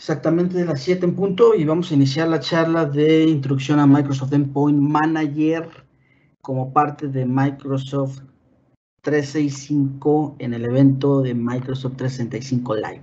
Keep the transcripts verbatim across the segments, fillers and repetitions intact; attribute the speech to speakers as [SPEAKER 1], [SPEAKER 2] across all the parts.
[SPEAKER 1] exactamente de las siete en punto y vamos a iniciar la charla de introducción a Microsoft Endpoint Manager como parte de Microsoft trescientos sesenta y cinco en el evento de Microsoft trescientos sesenta y cinco Live.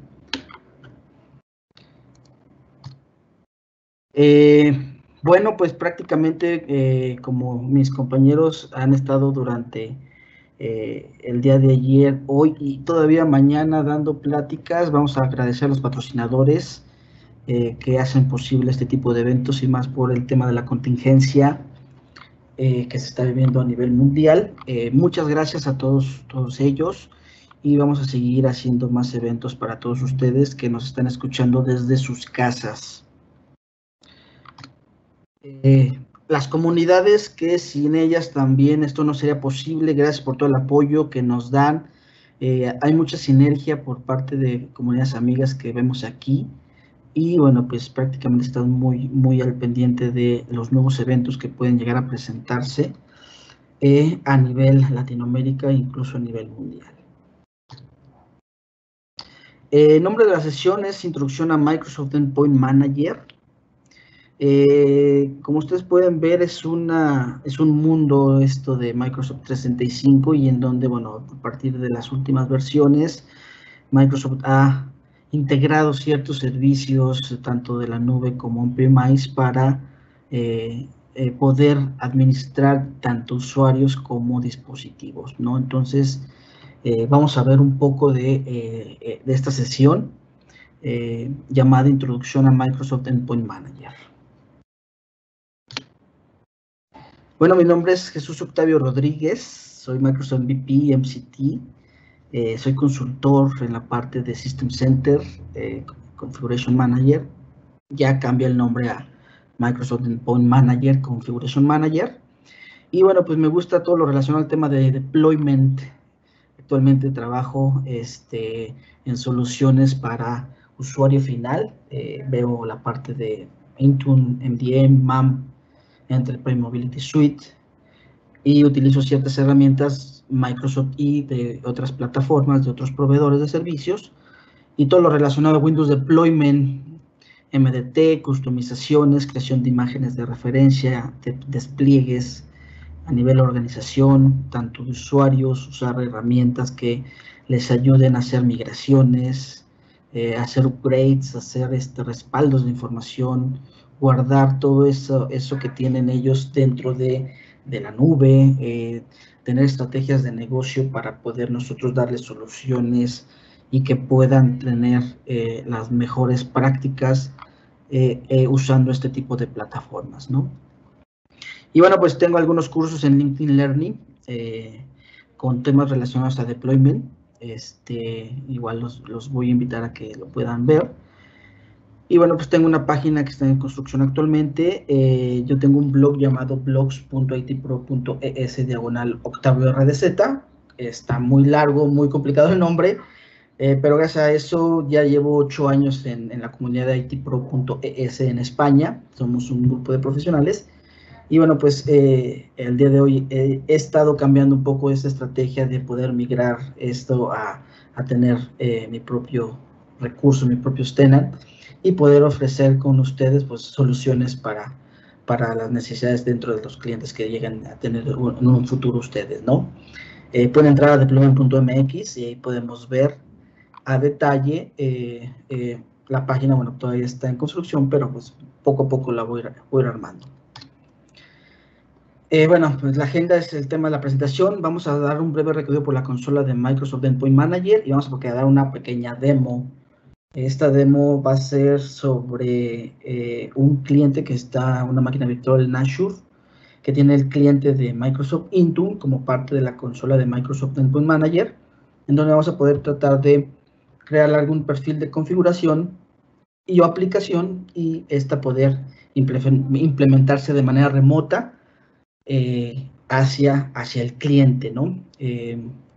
[SPEAKER 1] Eh, bueno, pues prácticamente eh, como mis compañeros han estado durante eh, el día de ayer, hoy y todavía mañana dando pláticas, vamos a agradecer a los patrocinadores eh, que hacen posible este tipo de eventos y más por el tema de la contingencia eh, que se está viviendo a nivel mundial. Eh, muchas gracias a todos, todos ellos y vamos a seguir haciendo más eventos para todos ustedes que nos están escuchando desde sus casas. Eh, las comunidades que sin ellas también esto no sería posible, gracias por todo el apoyo que nos dan. Eh, hay mucha sinergia por parte de comunidades amigas que vemos aquí y bueno, pues prácticamente están muy, muy al pendiente de los nuevos eventos que pueden llegar a presentarse eh, a nivel Latinoamérica e incluso a nivel mundial. El eh, nombre de la sesión es Introducción a Microsoft Endpoint Manager. Eh, como ustedes pueden ver, es, una, es un mundo esto de Microsoft trescientos sesenta y cinco y en donde, bueno, a partir de las últimas versiones, Microsoft ha integrado ciertos servicios, tanto de la nube como on-premise, para eh, eh, poder administrar tanto usuarios como dispositivos, ¿no? Entonces, eh, vamos a ver un poco de, eh, de esta sesión eh, llamada Introducción a Microsoft Endpoint Manager. Bueno, mi nombre es Jesús Octavio Rodríguez, soy Microsoft M V P, M C T, eh, soy consultor en la parte de System Center, eh, Configuration Manager, ya cambia el nombre a Microsoft Endpoint Manager, Configuration Manager, y bueno, pues me gusta todo lo relacionado al tema de deployment. Actualmente trabajo este, en soluciones para usuario final, eh, veo la parte de Intune, M D M, M A M, Enterprise Mobility Suite, y utilizo ciertas herramientas Microsoft y de otras plataformas, de otros proveedores de servicios, y todo lo relacionado a Windows Deployment, M D T, customizaciones, creación de imágenes de referencia, de despliegues a nivel de organización, tanto de usuarios, usar herramientas que les ayuden a hacer migraciones, eh, hacer upgrades, hacer este, respaldos de información, guardar todo eso, eso que tienen ellos dentro de, de la nube, eh, tener estrategias de negocio para poder nosotros darles soluciones y que puedan tener eh, las mejores prácticas eh, eh, usando este tipo de plataformas, ¿no? Y bueno, pues tengo algunos cursos en LinkedIn Learning eh, con temas relacionados a deployment. Este, igual los, los voy a invitar a que lo puedan ver. Y bueno, pues tengo una página que está en construcción actualmente. Eh, yo tengo un blog llamado blogs punto i t pro punto e s diagonal Octavio R D Z. Está muy largo, muy complicado el nombre, eh, pero gracias a eso ya llevo ocho años en, en la comunidad de i t pro punto e s en España. Somos un grupo de profesionales. Y bueno, pues eh, el día de hoy eh, he estado cambiando un poco esta estrategia de poder migrar esto a, a tener eh, mi propio recurso, mi propio tenant, y poder ofrecer con ustedes pues soluciones para, para las necesidades dentro de los clientes que lleguen a tener en un futuro ustedes, ¿no? Eh, pueden entrar a deployment punto m x y ahí podemos ver a detalle eh, eh, la página. Bueno, todavía está en construcción, pero pues poco a poco la voy a ir, voy a ir armando. Eh, bueno, pues la agenda es el tema de la presentación. Vamos a dar un breve recorrido por la consola de Microsoft Endpoint Manager y vamos a dar una pequeña demo. Esta demo va a ser sobre eh, un cliente que está, una máquina virtual en Azure, que tiene el cliente de Microsoft Intune como parte de la consola de Microsoft Endpoint Manager, en donde vamos a poder tratar de crear algún perfil de configuración y o aplicación y esta poder implementarse de manera remota Eh, hacia, hacia el cliente, ¿no? Eh,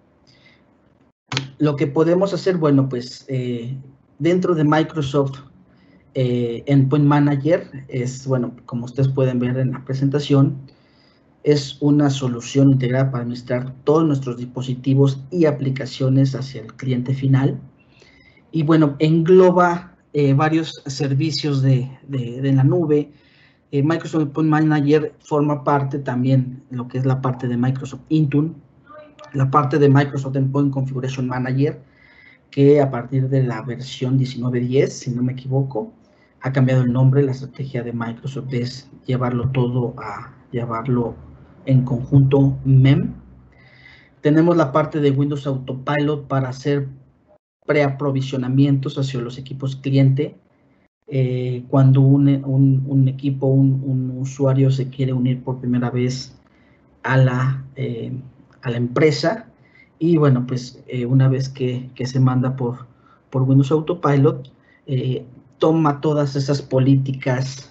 [SPEAKER 1] lo que podemos hacer, bueno, pues eh, dentro de Microsoft eh, Endpoint Manager es, bueno, como ustedes pueden ver en la presentación, es una solución integrada para administrar todos nuestros dispositivos y aplicaciones hacia el cliente final. Y bueno, engloba eh, varios servicios de, de, de la nube. Eh, Microsoft Endpoint Manager forma parte también de lo que es la parte de Microsoft Intune, la parte de Microsoft Endpoint Configuration Manager, que a partir de la versión diecinueve diez, si no me equivoco, ha cambiado el nombre. La estrategia de Microsoft es llevarlo todo a llevarlo en conjunto M E M. Tenemos la parte de Windows Autopilot para hacer preaprovisionamientos hacia los equipos cliente. Eh, cuando un, un, un equipo, un, un, usuario se quiere unir por primera vez a la, eh, a la empresa, y bueno, pues eh, una vez que, que se manda por, por Windows Autopilot, eh, toma todas esas políticas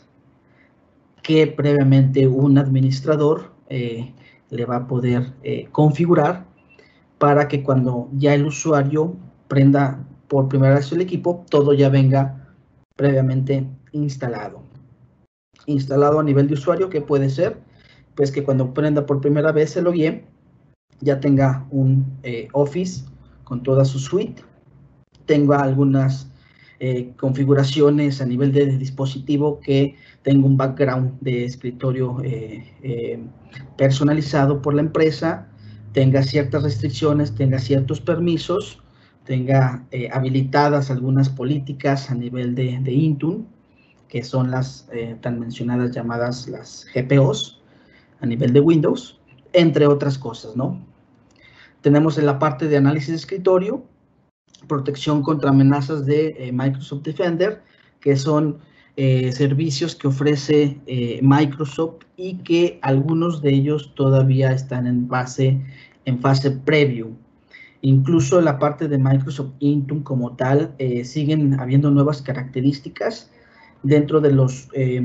[SPEAKER 1] que previamente un administrador eh, le va a poder eh, configurar para que cuando ya el usuario prenda por primera vez el equipo, todo ya venga previamente instalado. Instalado a nivel de usuario, que puede ser, pues que cuando prenda por primera vez el login, ya tenga un eh, Office con toda su suite, tenga algunas eh, configuraciones a nivel de, de dispositivo, que tenga un background de escritorio eh, eh, personalizado por la empresa, tenga ciertas restricciones, tenga ciertos permisos, tenga eh, habilitadas algunas políticas a nivel de, de Intune, que son las eh, tan mencionadas llamadas las G P Os a nivel de Windows, entre otras cosas, ¿no? Tenemos en la parte de análisis de escritorio, protección contra amenazas de eh, Microsoft Defender, que son eh, servicios que ofrece eh, Microsoft, y que algunos de ellos todavía están en fase, en fase preview. Incluso la parte de Microsoft Intune como tal, eh, siguen habiendo nuevas características dentro de los eh,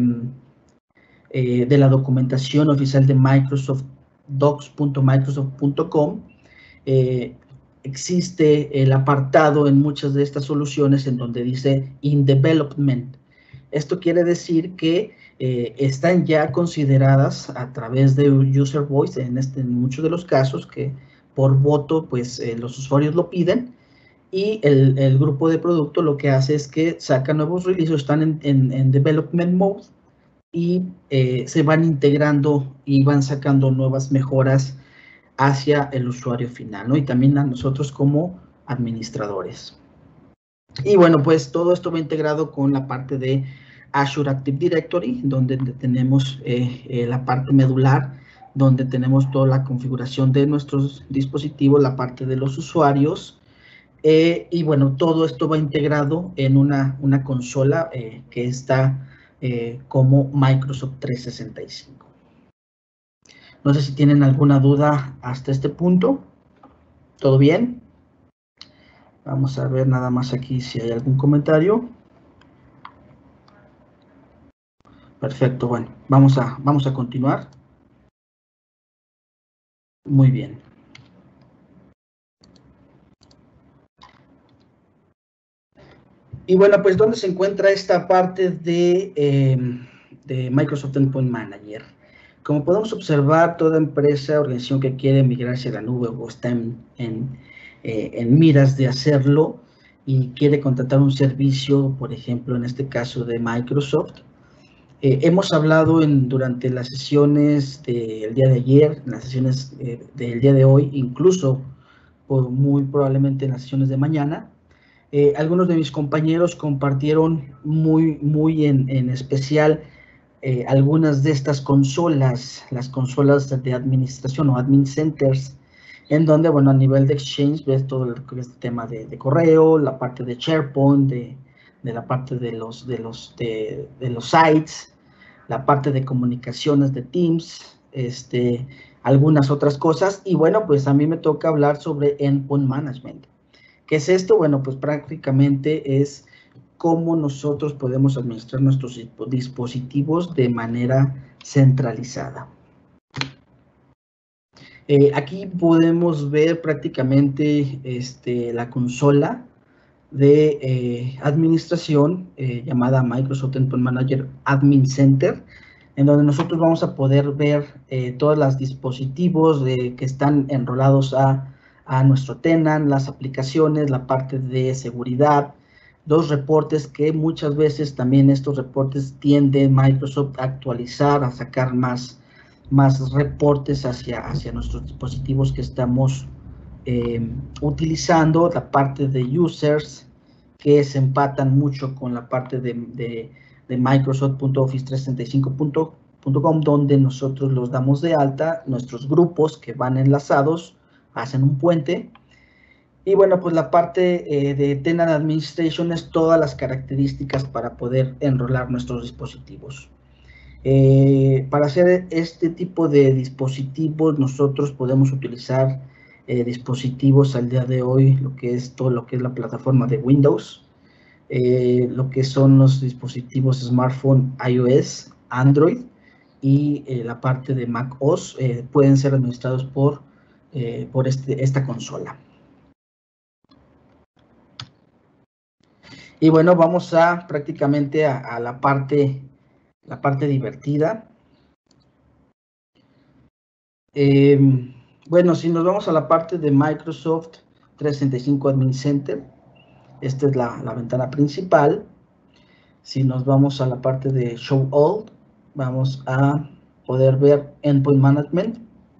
[SPEAKER 1] eh, de la documentación oficial de Microsoft, docs punto microsoft punto com. Eh, existe el apartado en muchas de estas soluciones en donde dice in development. Esto quiere decir que eh, están ya consideradas a través de user voice, en, este, en muchos de los casos que por voto pues eh, los usuarios lo piden, y el, el grupo de producto lo que hace es que saca nuevos releases, están en, en, en development mode, y eh, se van integrando y van sacando nuevas mejoras hacia el usuario final, ¿no? Y también a nosotros como administradores. Y bueno, pues todo esto va integrado con la parte de Azure Active Directory, donde tenemos eh, eh, la parte medular, donde tenemos toda la configuración de nuestros dispositivos, la parte de los usuarios, eh, y bueno, todo esto va integrado en una, una consola eh, que está eh, como Microsoft trescientos sesenta y cinco. No sé si tienen alguna duda hasta este punto. ¿Todo bien? Vamos a ver nada más aquí si hay algún comentario. Perfecto, bueno, vamos a, vamos a continuar. Muy bien. Y bueno, pues ¿dónde se encuentra esta parte de, eh, de Microsoft Endpoint Manager? Como podemos observar, toda empresa, organización que quiere migrar hacia la nube o está en, en, eh, en miras de hacerlo y quiere contratar un servicio, por ejemplo, en este caso de Microsoft, eh, hemos hablado en, durante las sesiones del día de ayer, en las sesiones eh, del día de hoy, incluso por muy probablemente en las sesiones de mañana. Eh, algunos de mis compañeros compartieron muy, muy en, en especial eh, algunas de estas consolas, las consolas de administración o admin centers, en donde, bueno, a nivel de Exchange ves todo el, este tema de, de correo, la parte de SharePoint, de, de la parte de los, de, los, de, de los sites, la parte de comunicaciones de Teams, este, algunas otras cosas. Y bueno, pues a mí me toca hablar sobre Endpoint Management. ¿Qué es esto? Bueno, pues prácticamente es cómo nosotros podemos administrar nuestros dispositivos de manera centralizada. Eh, aquí podemos ver prácticamente este, la consola de eh, administración eh, llamada Microsoft Endpoint Manager Admin Center, en donde nosotros vamos a poder ver eh, todos los dispositivos de, que están enrolados a, a nuestro tenant, las aplicaciones, la parte de seguridad, dos reportes que muchas veces también estos reportes tiende Microsoft a actualizar, a sacar más, más reportes hacia, hacia nuestros dispositivos que estamos eh, utilizando, la parte de users, que se empatan mucho con la parte de, de, de Microsoft punto office trescientos sesenta y cinco punto com, donde nosotros los damos de alta, nuestros grupos que van enlazados, hacen un puente. Y bueno, pues la parte eh, de Tenant Administration es todas las características para poder enrolar nuestros dispositivos. Eh, para hacer este tipo de dispositivos, nosotros podemos utilizar eh, dispositivos al día de hoy, lo que es todo lo que es la plataforma de Windows, eh, lo que son los dispositivos smartphone iOS, Android y eh, la parte de macOS eh, pueden ser administrados por, eh, por este, esta consola. Y bueno, vamos a prácticamente a, a la parte, la parte divertida. Eh, bueno, si nos vamos a la parte de Microsoft trescientos sesenta y cinco Admin Center, esta es la, la ventana principal. Si nos vamos a la parte de Show All, vamos a poder ver Endpoint Management.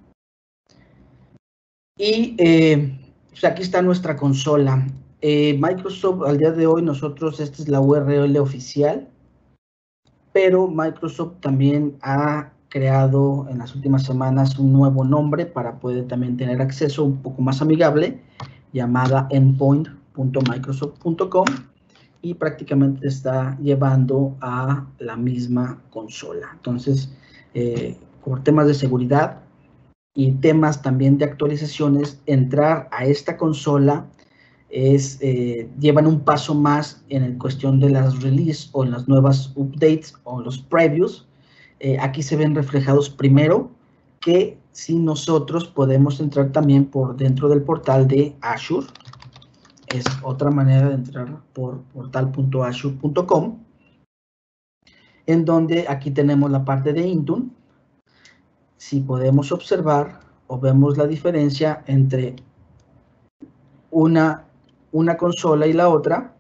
[SPEAKER 1] Y eh, pues aquí está nuestra consola. Eh, Microsoft, al día de hoy, nosotros, esta es la U R L oficial, pero Microsoft también ha creado en las últimas semanas un nuevo nombre para poder también tener acceso un poco más amigable, llamada endpoint punto microsoft punto com, y prácticamente está llevando a la misma consola. Entonces, eh, por temas de seguridad y temas también de actualizaciones, entrar a esta consola es, eh, llevan un paso más en el cuestión de las release o en las nuevas updates o los previews. Eh, aquí se ven reflejados primero que si nosotros podemos entrar también por dentro del portal de Azure. Es otra manera de entrar por portal punto azure punto com, en donde aquí tenemos la parte de Intune. Si podemos observar o vemos la diferencia entre una una consola y la otra,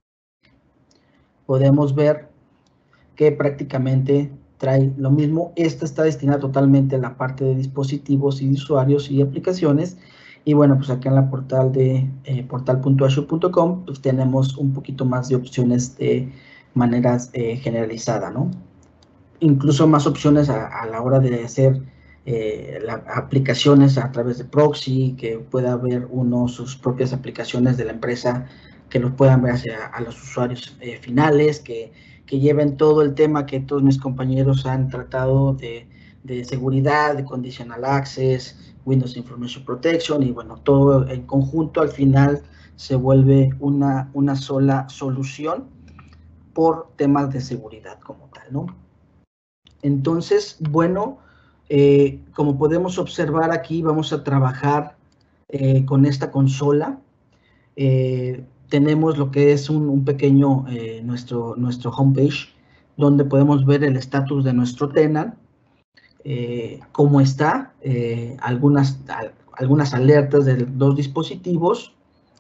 [SPEAKER 1] podemos ver que prácticamente trae lo mismo. Esta está destinada totalmente a la parte de dispositivos y de usuarios y aplicaciones. Y bueno, pues acá en la portal de eh, portal punto azure punto com, pues tenemos un poquito más de opciones de maneras eh, generalizada, ¿no? Incluso más opciones a, a la hora de hacer Eh, la, aplicaciones a través de proxy, que pueda haber uno sus propias aplicaciones de la empresa que los puedan ver hacia a los usuarios eh, finales, que, que lleven todo el tema que todos mis compañeros han tratado de, de seguridad, de conditional access, Windows Information Protection, y bueno, todo en conjunto al final se vuelve una, una sola solución por temas de seguridad como tal, ¿no? Entonces, bueno, Eh, como podemos observar aquí, vamos a trabajar eh, con esta consola. Eh, tenemos lo que es un, un pequeño, eh, nuestro, nuestro homepage, donde podemos ver el estatus de nuestro tenant, eh, cómo está, eh, algunas, a, algunas alertas de los dispositivos.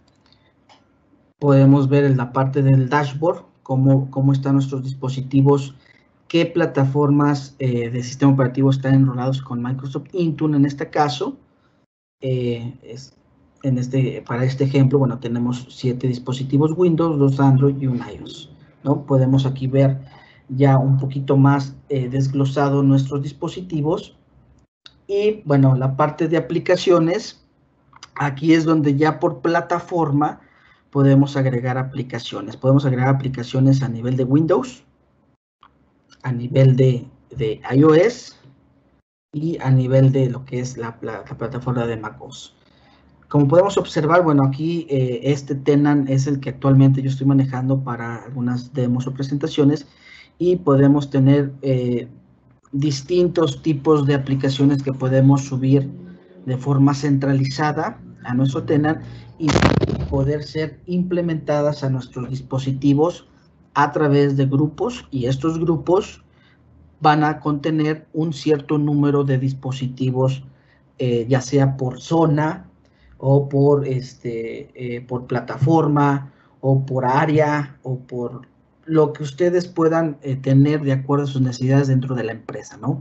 [SPEAKER 1] Podemos ver en la parte del dashboard cómo, cómo están nuestros dispositivos, qué plataformas eh, de sistema operativo están enrolados con Microsoft Intune en este caso. Eh, es, en este, para este ejemplo, bueno, tenemos siete dispositivos Windows, dos Android y un iOS, ¿no? Podemos aquí ver ya un poquito más eh, desglosado nuestros dispositivos. Y bueno, la parte de aplicaciones, aquí es donde ya por plataforma podemos agregar aplicaciones. Podemos agregar aplicaciones a nivel de Windows, a nivel de, de iOS y a nivel de lo que es la, la, la plataforma de macOS. Como podemos observar, bueno, aquí eh, este tenant es el que actualmente yo estoy manejando para algunas demos o presentaciones, y podemos tener eh, distintos tipos de aplicaciones que podemos subir de forma centralizada a nuestro tenant y poder ser implementadas a nuestros dispositivos a través de grupos, y estos grupos van a contener un cierto número de dispositivos, eh, ya sea por zona o por, este, eh, por plataforma o por área o por lo que ustedes puedan eh, tener de acuerdo a sus necesidades dentro de la empresa, ¿no?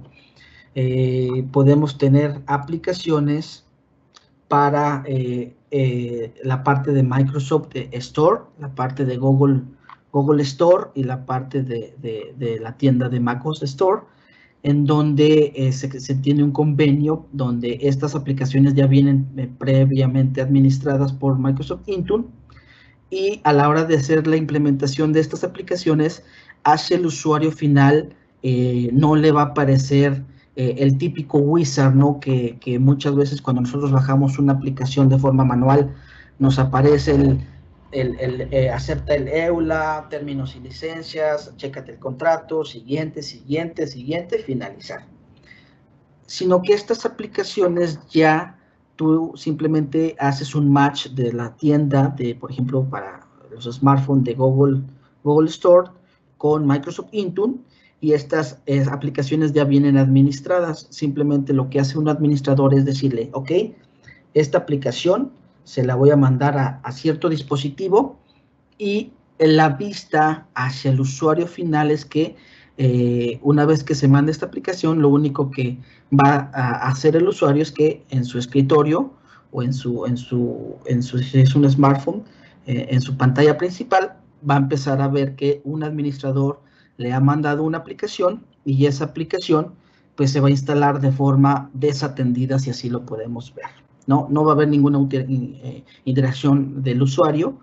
[SPEAKER 1] Eh, podemos tener aplicaciones para eh, eh, la parte de Microsoft Store, la parte de Google, Google Store y la parte de, de, de la tienda de MacOS Store, en donde eh, se, se tiene un convenio donde estas aplicaciones ya vienen eh, previamente administradas por Microsoft Intune, y a la hora de hacer la implementación de estas aplicaciones, hacia el usuario final eh, no le va a aparecer eh, el típico wizard, ¿no? Que, que muchas veces cuando nosotros bajamos una aplicación de forma manual, nos aparece el, el, el eh, acepta el EULA, términos y licencias, chécate el contrato, siguiente, siguiente, siguiente, finalizar. Sino que estas aplicaciones ya tú simplemente haces un match de la tienda, de, por ejemplo, para los smartphones de Google, Google Store con Microsoft Intune, y estas eh, aplicaciones ya vienen administradas. Simplemente lo que hace un administrador es decirle, ok, esta aplicación se la voy a mandar a, a cierto dispositivo, y la vista hacia el usuario final es que eh, una vez que se mande esta aplicación, lo único que va a hacer el usuario es que en su escritorio o en su, en su, en su si es un smartphone, eh, en su pantalla principal, va a empezar a ver que un administrador le ha mandado una aplicación, y esa aplicación pues se va a instalar de forma desatendida, si así lo podemos ver. No, no va a haber ninguna eh, interacción del usuario.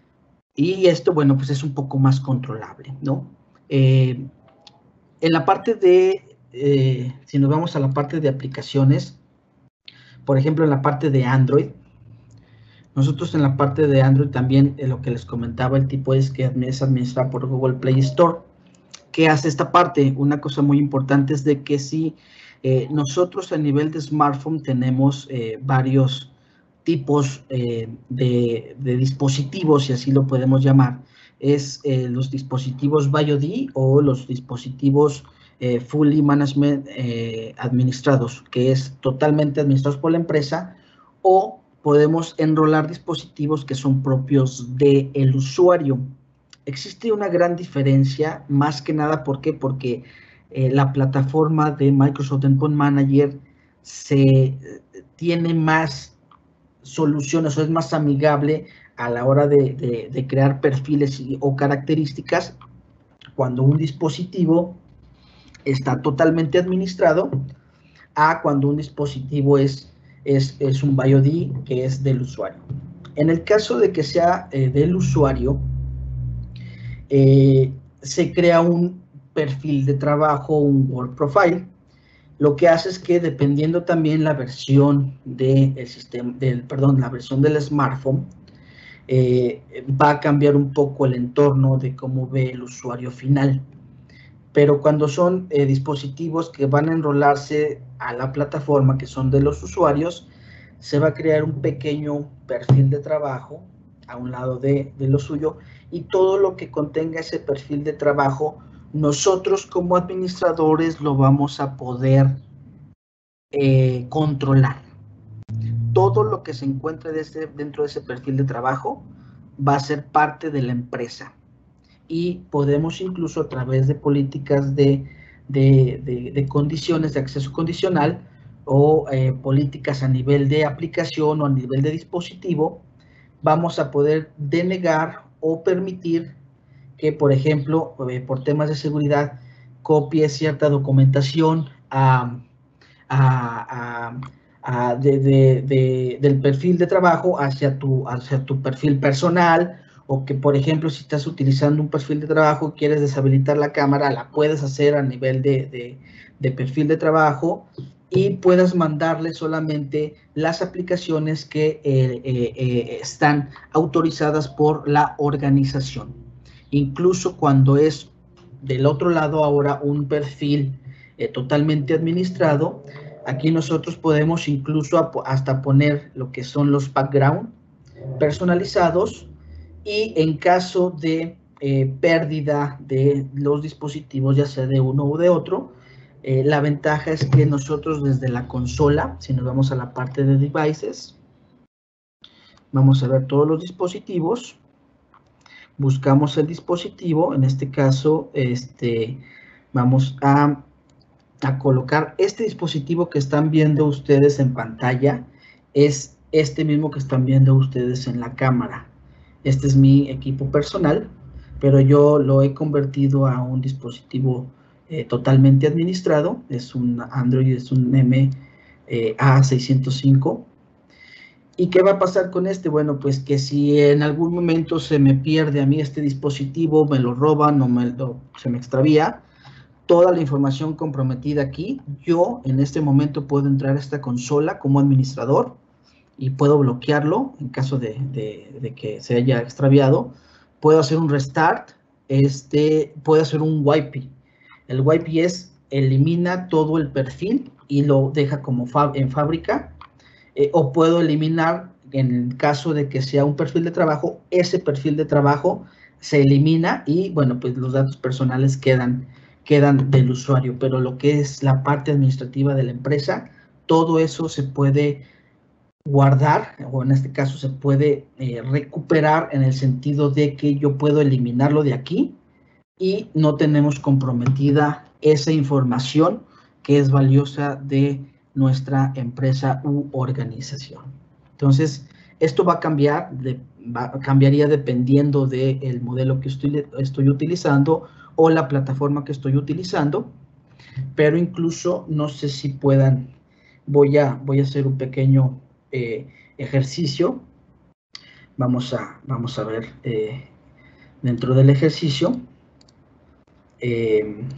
[SPEAKER 1] Y esto, bueno, pues es un poco más controlable, ¿no? Eh, en la parte de, eh, si nos vamos a la parte de aplicaciones, por ejemplo, en la parte de Android, nosotros en la parte de Android también, eh, lo que les comentaba, el tipo es que es administrado por Google Play Store. ¿Qué hace esta parte? Una cosa muy importante es de que si eh, nosotros a nivel de smartphone tenemos eh, varios tipos eh, de, de dispositivos, si así lo podemos llamar, es eh, los dispositivos BioD o los dispositivos eh, fully management eh, administrados, que es totalmente administrados por la empresa, o podemos enrolar dispositivos que son propios del usuario. Existe una gran diferencia, más que nada, ¿por qué? Porque eh, la plataforma de Microsoft Endpoint Manager se eh, tiene más soluciones, o es más amigable a la hora de, de, de crear perfiles y, o características cuando un dispositivo está totalmente administrado, a cuando un dispositivo es, es, es un BioD que es del usuario. En el caso de que sea eh, del usuario, eh, se crea un perfil de trabajo, un Work Profile. Lo que hace es que, dependiendo también la versión del sistema, del, perdón, la versión del smartphone, eh, va a cambiar un poco el entorno de cómo ve el usuario final. Pero cuando son eh, dispositivos que van a enrolarse a la plataforma, que son de los usuarios, se va a crear un pequeño perfil de trabajo a un lado de, de lo suyo, y todo lo que contenga ese perfil de trabajo, nosotros como administradores lo vamos a poder eh, controlar. Todo lo que se encuentre de ese, dentro de ese perfil de trabajo va a ser parte de la empresa, y podemos incluso, a través de políticas de, de, de, de condiciones de acceso condicional o eh, políticas a nivel de aplicación o a nivel de dispositivo, vamos a poder denegar o permitir que, por ejemplo, eh, por temas de seguridad, copie cierta documentación a, a, a, a de, de, de, del perfil de trabajo hacia tu, hacia tu perfil personal, o que, por ejemplo, si estás utilizando un perfil de trabajo y quieres deshabilitar la cámara, la puedes hacer a nivel de, de, de perfil de trabajo, y puedas mandarle solamente las aplicaciones que eh, eh, eh, están autorizadas por la organización. Incluso cuando es del otro lado ahora un perfil eh, totalmente administrado, aquí nosotros podemos incluso hasta poner lo que son los background personalizados, y en caso de eh, pérdida de los dispositivos, ya sea de uno o de otro, eh, la ventaja es que nosotros desde la consola, si nos vamos a la parte de devices, vamos a ver todos los dispositivos. buscamos el dispositivo, en este caso, este, vamos a, a colocar este dispositivo que están viendo ustedes en pantalla, es este mismo que están viendo ustedes en la cámara. Este es mi equipo personal, pero yo lo he convertido a un dispositivo eh, totalmente administrado, es un Android, es un M A seiscientos cinco. ¿Y qué va a pasar con este? Bueno, pues que si en algún momento se me pierde a mí este dispositivo, me lo roban o me lo, se me extravía, toda la información comprometida aquí, yo en este momento puedo entrar a esta consola como administrador y puedo bloquearlo en caso de, de, de que se haya extraviado. Puedo hacer un restart, este, puedo hacer un wipe. El wipe es elimina todo el perfil y lo deja como fab, en fábrica. Eh, o puedo eliminar, en el caso de que sea un perfil de trabajo, ese perfil de trabajo se elimina y, bueno, pues los datos personales quedan, quedan del usuario, pero lo que es la parte administrativa de la empresa, todo eso se puede guardar, o en este caso se puede eh, recuperar en el sentido de que yo puedo eliminarlo de aquí y no tenemos comprometida esa información que es valiosa de nuestra empresa u organización. Entonces, esto va a cambiar, de, va, cambiaría dependiendo del modelo que estoy, estoy utilizando o la plataforma que estoy utilizando, pero incluso no sé si puedan, voy a, voy a hacer un pequeño eh, ejercicio. Vamos a, vamos a ver eh, dentro del ejercicio. Eh,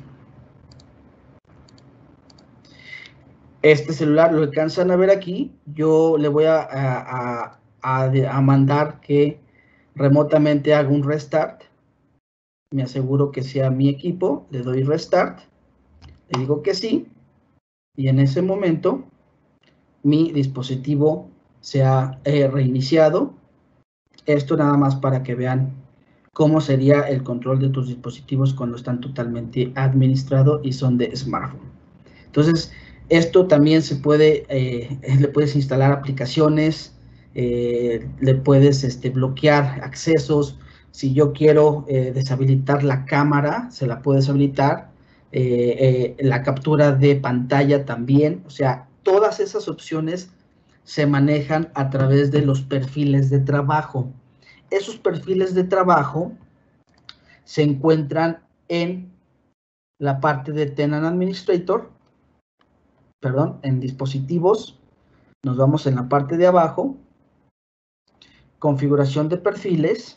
[SPEAKER 1] Este celular lo alcanzan a ver aquí, yo le voy a, a, a, a mandar que remotamente haga un restart, me aseguro que sea mi equipo, le doy restart, le digo que sí, y en ese momento mi dispositivo se ha eh, reiniciado. Esto nada más para que vean cómo sería el control de tus dispositivos cuando están totalmente administrados y son de smartphone. Entonces, esto también se puede, eh, le puedes instalar aplicaciones, eh, le puedes este, bloquear accesos. Si yo quiero eh, deshabilitar la cámara, se la puedo deshabilitar. Eh, eh, la captura de pantalla también. O sea, todas esas opciones se manejan a través de los perfiles de trabajo. Esos perfiles de trabajo se encuentran en la parte de Tenant Administrator, perdón, en dispositivos, nos vamos en la parte de abajo, configuración de perfiles,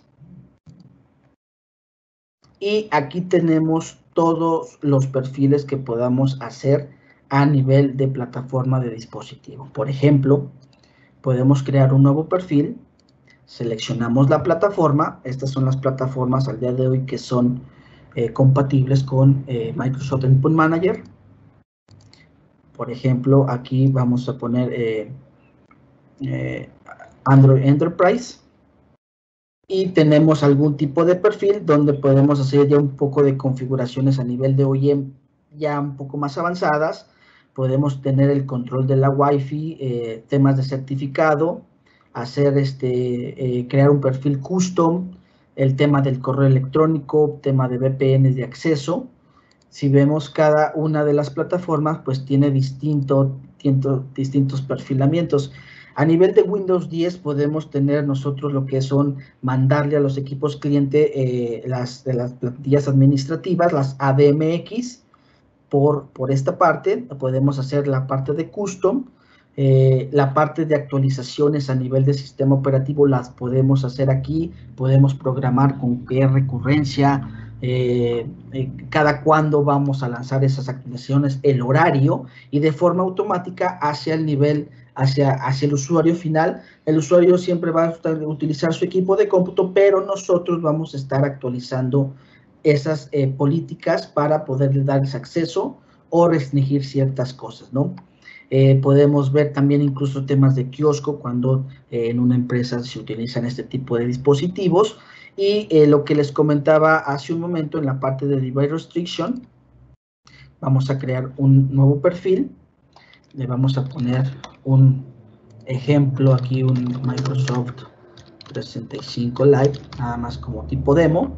[SPEAKER 1] y aquí tenemos todos los perfiles que podamos hacer a nivel de plataforma de dispositivo. Por ejemplo, podemos crear un nuevo perfil, seleccionamos la plataforma, estas son las plataformas al día de hoy que son eh, compatibles con eh, Microsoft Endpoint Manager. Por ejemplo, aquí vamos a poner eh, eh, Android Enterprise y tenemos algún tipo de perfil donde podemos hacer ya un poco de configuraciones a nivel de O E M ya un poco más avanzadas. Podemos tener el control de la Wi-Fi, eh, temas de certificado, hacer este, eh, crear un perfil custom, el tema del correo electrónico, tema de V P N de acceso. Si vemos cada una de las plataformas, pues tiene distinto, distinto, distintos perfilamientos. A nivel de Windows diez podemos tener nosotros lo que son mandarle a los equipos cliente eh, las, de las plantillas administrativas, las A D M X, por, por esta parte. Podemos hacer la parte de custom, eh, la parte de actualizaciones a nivel de sistema operativo las podemos hacer aquí, podemos programar con qué recurrencia, Eh, eh, cada cuándo vamos a lanzar esas actualizaciones, el horario, y de forma automática hacia el nivel, hacia, hacia el usuario final. El usuario siempre va a utilizar su equipo de cómputo, pero nosotros vamos a estar actualizando esas eh, políticas para poderle darles acceso o restringir ciertas cosas, ¿no? Eh, podemos ver también incluso temas de kiosco cuando eh, en una empresa se utilizan este tipo de dispositivos. Y eh, lo que les comentaba hace un momento en la parte de Device Restriction, vamos a crear un nuevo perfil, le vamos a poner un ejemplo aquí, un Microsoft trescientos sesenta y cinco Lite, nada más como tipo demo.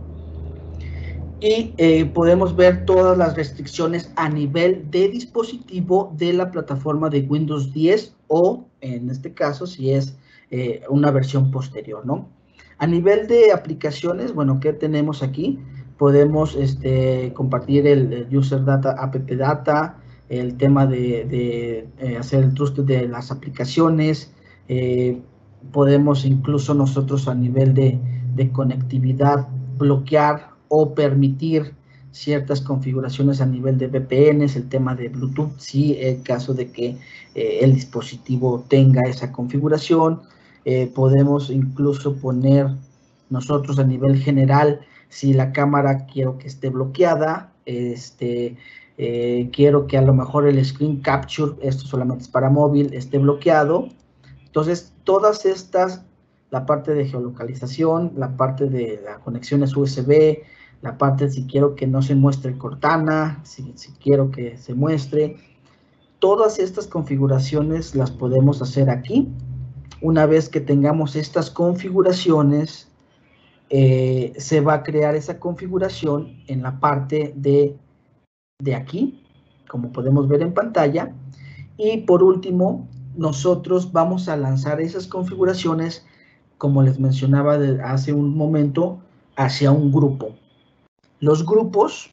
[SPEAKER 1] Y eh, podemos ver todas las restricciones a nivel de dispositivo de la plataforma de Windows diez o, en este caso, si es eh, una versión posterior, ¿no? A nivel de aplicaciones, bueno, ¿qué tenemos aquí? Podemos este, compartir el, el User Data, App Data, el tema de, de eh, hacer el trust de las aplicaciones, eh, podemos incluso nosotros a nivel de, de conectividad bloquear o permitir ciertas configuraciones a nivel de V P Ns, el tema de Bluetooth, sí, en caso de que eh, el dispositivo tenga esa configuración. Eh, podemos incluso poner nosotros a nivel general, si la cámara quiero que esté bloqueada, este, eh, quiero que a lo mejor el screen capture, esto solamente es para móvil, esté bloqueado. Entonces, todas estas, la parte de geolocalización, la parte de las conexiones U S B, la parte si quiero que no se muestre Cortana, si, si quiero que se muestre, todas estas configuraciones las podemos hacer aquí. Una vez que tengamos estas configuraciones, eh, se va a crear esa configuración en la parte de, de aquí, como podemos ver en pantalla. Y por último, nosotros vamos a lanzar esas configuraciones, como les mencionaba de hace un momento, hacia un grupo. Los grupos,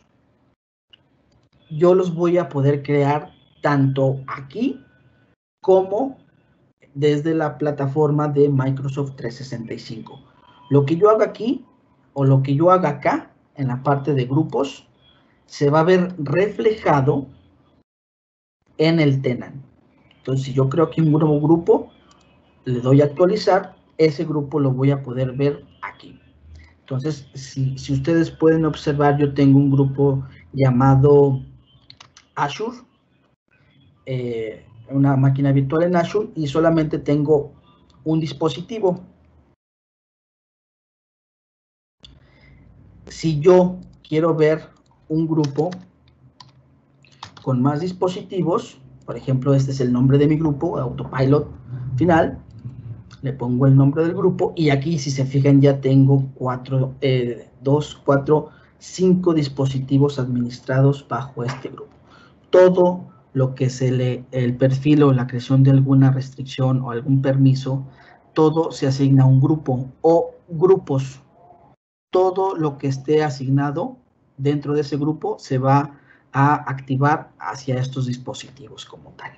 [SPEAKER 1] yo los voy a poder crear tanto aquí como desde la plataforma de Microsoft trescientos sesenta y cinco. Lo que yo haga aquí o lo que yo haga acá, en la parte de grupos, se va a ver reflejado en el tenant. Entonces, si yo creo aquí un nuevo grupo, le doy a actualizar, ese grupo lo voy a poder ver aquí. Entonces, si, si ustedes pueden observar, yo tengo un grupo llamado Azure, eh, una máquina virtual en Azure, y solamente tengo un dispositivo. Si yo quiero ver un grupo con más dispositivos, por ejemplo, este es el nombre de mi grupo, Autopilot Final, le pongo el nombre del grupo y aquí, si se fijan, ya tengo cuatro, eh, dos, cuatro, cinco dispositivos administrados bajo este grupo. Todo lo que se le, el perfil o la creación de alguna restricción o algún permiso, todo se asigna a un grupo o grupos. Todo lo que esté asignado dentro de ese grupo se va a activar hacia estos dispositivos como tal.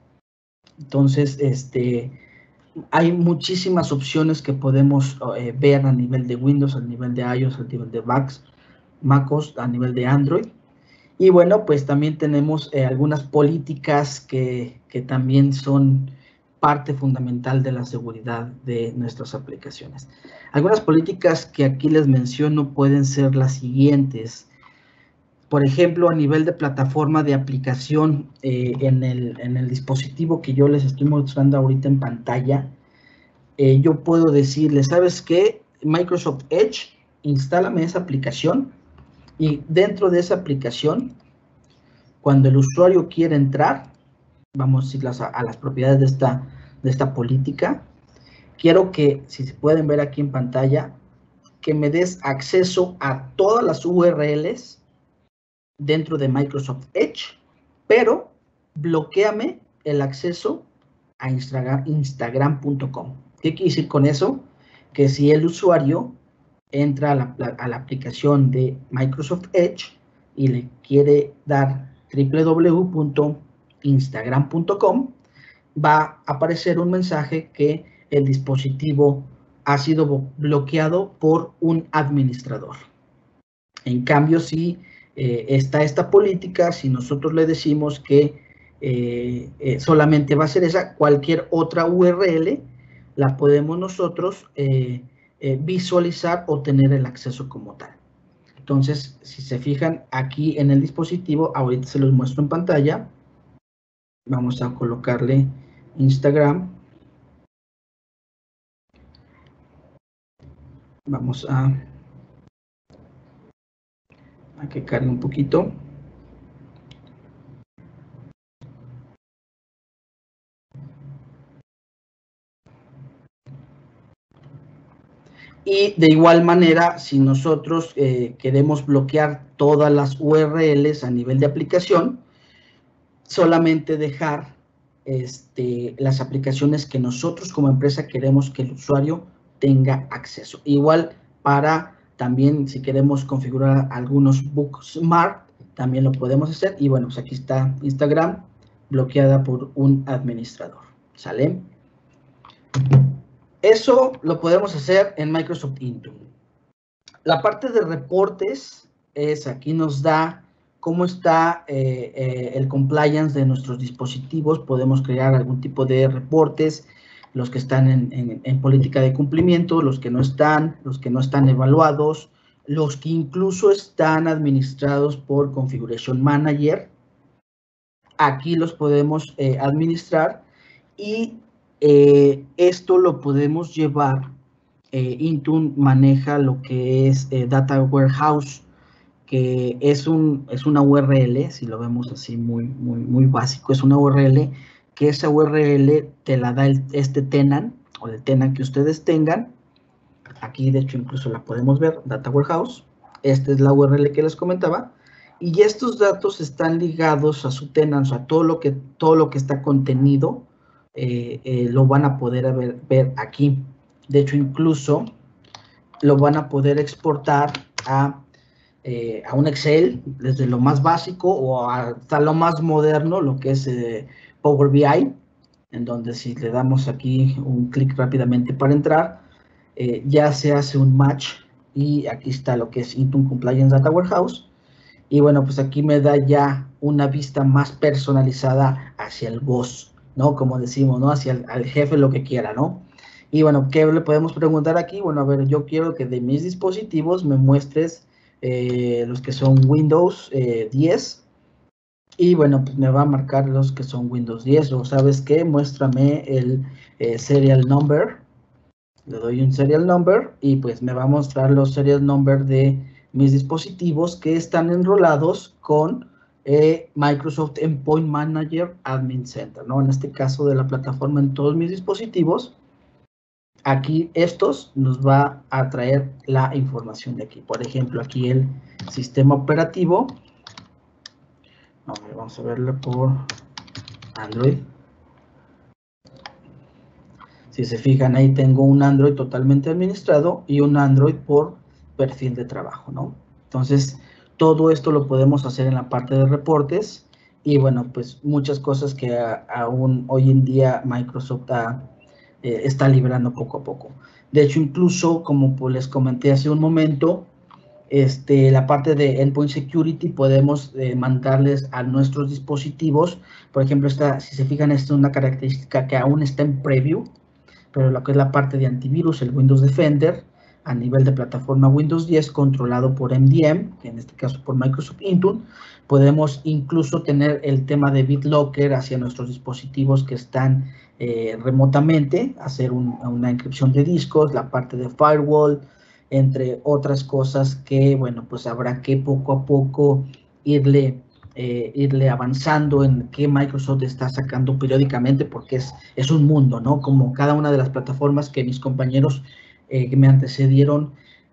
[SPEAKER 1] Entonces, este, hay muchísimas opciones que podemos eh, ver a nivel de Windows, a nivel de iOS, a nivel de Macs, MacOS, a nivel de Android. Y bueno, pues también tenemos eh, algunas políticas que, que también son parte fundamental de la seguridad de nuestras aplicaciones. Algunas políticas que aquí les menciono pueden ser las siguientes. Por ejemplo, a nivel de plataforma de aplicación eh, en, el, en el dispositivo que yo les estoy mostrando ahorita en pantalla, eh, yo puedo decirle, ¿sabes qué? Microsoft Edge, instálame esa aplicación y dentro de esa aplicación, cuando el usuario quiere entrar, vamos a ir a, a las propiedades de esta, de esta política, quiero que, si se pueden ver aquí en pantalla, que me des acceso a todas las U R Ls dentro de Microsoft Edge, pero bloquéame el acceso a Instagram punto com. ¿Qué quiere decir con eso? Que si el usuario entra a la, a la aplicación de Microsoft Edge y le quiere dar doble u doble u doble u punto instagram punto com, va a aparecer un mensaje que el dispositivo ha sido bloqueado por un administrador. En cambio, si eh, está esta política, si nosotros le decimos que eh, eh, solamente va a ser esa, cualquier otra U R L la podemos nosotros eh, eh, visualizar o tener el acceso como tal. Entonces, si se fijan aquí en el dispositivo, ahorita se los muestro en pantalla. Vamos a colocarle Instagram. Vamos a, a que cargue un poquito. Y de igual manera, si nosotros eh, queremos bloquear todas las U R Ls a nivel de aplicación, solamente dejar este, las aplicaciones que nosotros como empresa queremos que el usuario tenga acceso. Igual para también si queremos configurar algunos bookmarks, también lo podemos hacer. Y bueno, pues aquí está Instagram bloqueada por un administrador. ¿Sale? Eso lo podemos hacer en Microsoft Intune. La parte de reportes es aquí nos da cómo está eh, eh, el compliance de nuestros dispositivos. Podemos crear algún tipo de reportes, los que están en, en, en política de cumplimiento, los que no están, los que no están evaluados, los que incluso están administrados por Configuration Manager. Aquí los podemos eh, administrar y eh, esto lo podemos llevar. Eh, Intune maneja lo que es eh, Data Warehouse, que es, un, es una U R L, si lo vemos así muy, muy, muy básico, es una U R L, que esa U R L te la da el, este tenant, o el tenant que ustedes tengan. Aquí, de hecho, incluso la podemos ver, Data Warehouse. Esta es la U R L que les comentaba. Y estos datos están ligados a su tenant, o sea, todo lo que, todo lo que está contenido, eh, eh, lo van a poder ver, ver aquí. De hecho, incluso lo van a poder exportar a, eh, a un Excel, desde lo más básico o hasta lo más moderno, lo que es eh, Power B I, en donde si le damos aquí un clic rápidamente para entrar, eh, ya se hace un match y aquí está lo que es Intune Compliance Data Warehouse. Y bueno, pues aquí me da ya una vista más personalizada hacia el boss, ¿no? Como decimos, ¿no? Hacia el al jefe, lo que quiera, ¿no? Y bueno, ¿qué le podemos preguntar aquí? Bueno, a ver, yo quiero que de mis dispositivos me muestres eh, los que son Windows eh, diez. Y bueno, pues me va a marcar los que son Windows diez. O ¿sabes qué? Muéstrame el eh, serial number. Le doy un serial number y pues me va a mostrar los serial number de mis dispositivos que están enrolados con eh, Microsoft Endpoint Manager Admin Center, ¿no? En este caso de la plataforma en todos mis dispositivos. Aquí estos nos va a traer la información de aquí. Por ejemplo, aquí el sistema operativo. Vamos a verlo por Android. Si se fijan, ahí tengo un Android totalmente administrado y un Android por perfil de trabajo, ¿no? Entonces, todo esto lo podemos hacer en la parte de reportes y, bueno, pues muchas cosas que a, aún hoy en día Microsoft ha, eh, está liberando poco a poco. De hecho, incluso, como pues les comenté hace un momento, este, la parte de Endpoint Security podemos eh, mandarles a nuestros dispositivos. Por ejemplo, esta, si se fijan, esta es una característica que aún está en preview, pero lo que es la parte de antivirus, el Windows Defender, a nivel de plataforma Windows diez, controlado por M D M, que en este caso por Microsoft Intune, podemos incluso tener el tema de BitLocker hacia nuestros dispositivos que están eh, remotamente, hacer un, una encripción de discos, la parte de firewall, entre otras cosas que, bueno, pues habrá que poco a poco irle Eh, irle avanzando en qué Microsoft está sacando periódicamente, porque es, es un mundo, ¿no? Como cada una de las plataformas que mis compañeros eh, que me antecedieron,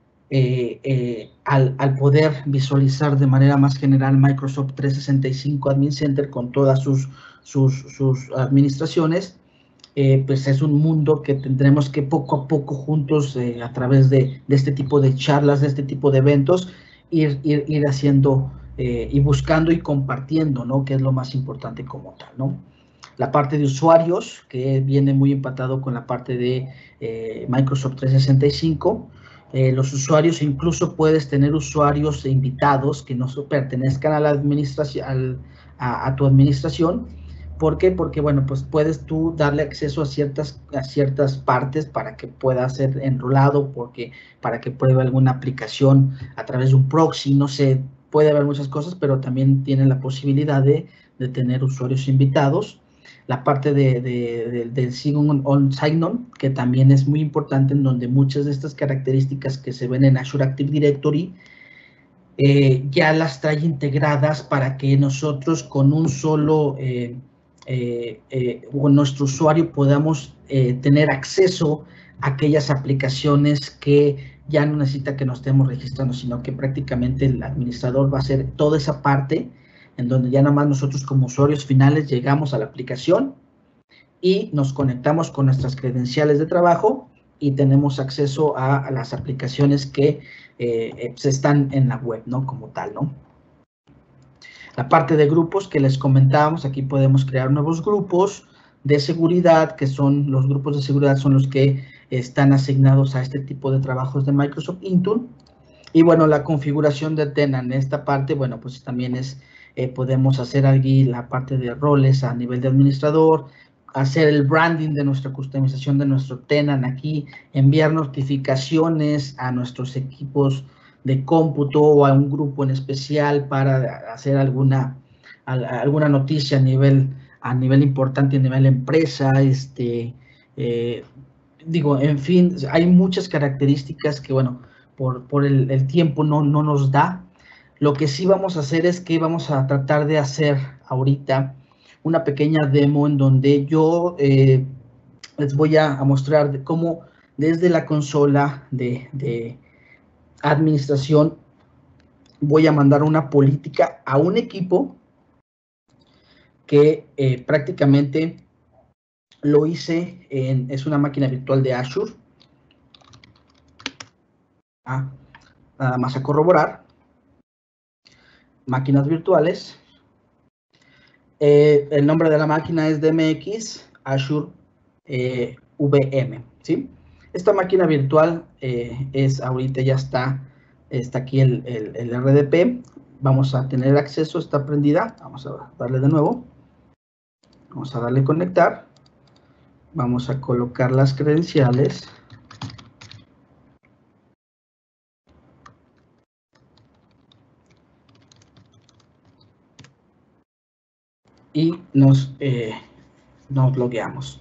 [SPEAKER 1] eh, eh, al, al poder visualizar de manera más general Microsoft trescientos sesenta y cinco Admin Center con todas sus, sus, sus administraciones, eh, pues es un mundo que tendremos que poco a poco juntos, eh, a través de, de este tipo de charlas, de este tipo de eventos, ir, ir, ir haciendo eh, y buscando y compartiendo, ¿no? Que es lo más importante como tal, ¿no? La parte de usuarios, que viene muy empatado con la parte de eh, Microsoft trescientos sesenta y cinco. Eh, los usuarios, incluso puedes tener usuarios invitados que no pertenezcan a la administración, al, a, a tu administración. ¿Por qué? Porque, bueno, pues puedes tú darle acceso a ciertas, a ciertas partes para que pueda ser enrolado, porque, para que pruebe alguna aplicación a través de un proxy, no sé, puede haber muchas cosas, pero también tiene la posibilidad de, de tener usuarios invitados. La parte de, de, de, del Sign-on, Sign-on, que también es muy importante, en donde muchas de estas características que se ven en Azure Active Directory, eh, ya las trae integradas para que nosotros con un solo, eh, eh, eh, o nuestro usuario podamos eh, tener acceso aquellas aplicaciones que ya no necesita que nos estemos registrando, sino que prácticamente el administrador va a hacer toda esa parte en donde ya nada más nosotros como usuarios finales llegamos a la aplicación y nos conectamos con nuestras credenciales de trabajo y tenemos acceso a, a las aplicaciones que eh, pues están en la web, ¿no? Como tal, ¿no? La parte de grupos que les comentábamos, aquí podemos crear nuevos grupos de seguridad, que son los grupos de seguridad, son los que están asignados a este tipo de trabajos de Microsoft Intune. Y bueno, la configuración de tenant, en esta parte, bueno, pues también es, eh, podemos hacer aquí la parte de roles a nivel de administrador, hacer el branding de nuestra customización de nuestro tenant aquí, enviar notificaciones a nuestros equipos de cómputo o a un grupo en especial para hacer alguna, alguna noticia a nivel, a nivel importante, a nivel empresa, este, eh, digo, en fin, hay muchas características que, bueno, por, por el, el tiempo no, no nos da. Lo que sí vamos a hacer es que vamos a tratar de hacer ahorita una pequeña demo en donde yo eh, les voy a, a mostrar de cómo desde la consola de, de administración voy a mandar una política a un equipo que eh, prácticamente lo hice en, es una máquina virtual de Azure. Ah, nada más a corroborar. Máquinas virtuales. Eh, el nombre de la máquina es D M X Azure eh, V M, ¿sí? Esta máquina virtual eh, es ahorita ya está, está aquí el, el, el R D P. Vamos a tener acceso, está prendida. Vamos a darle de nuevo. Vamos a darle conectar. Vamos a colocar las credenciales. Y nos, eh, nos logueamos.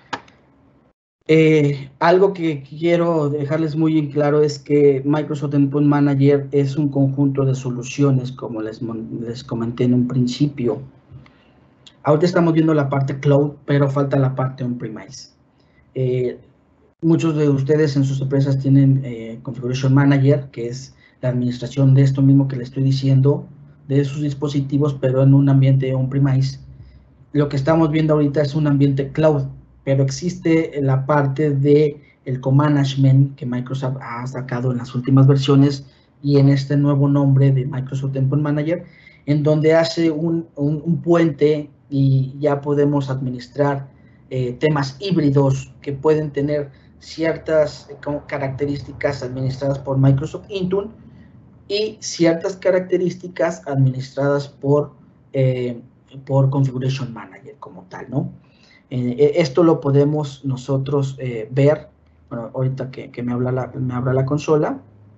[SPEAKER 1] Eh, algo que quiero dejarles muy en claro es que Microsoft Endpoint Manager es un conjunto de soluciones, como les, les comenté en un principio. Ahorita estamos viendo la parte cloud, pero falta la parte on-premise. Eh, muchos de ustedes en sus empresas tienen eh, Configuration Manager, que es la administración de esto mismo que les estoy diciendo, de sus dispositivos, pero en un ambiente on-premise. Lo que estamos viendo ahorita es un ambiente cloud, pero existe la parte de el co-management que Microsoft ha sacado en las últimas versiones y en este nuevo nombre de Microsoft Endpoint Manager, en donde hace un, un, un puente y ya podemos administrar eh, temas híbridos que pueden tener ciertas eh, características administradas por Microsoft Intune y ciertas características administradas por eh, por Configuration Manager como tal, ¿no? Eh, esto lo podemos nosotros eh, ver, bueno, ahorita que, que me, habla la, me abra la consola,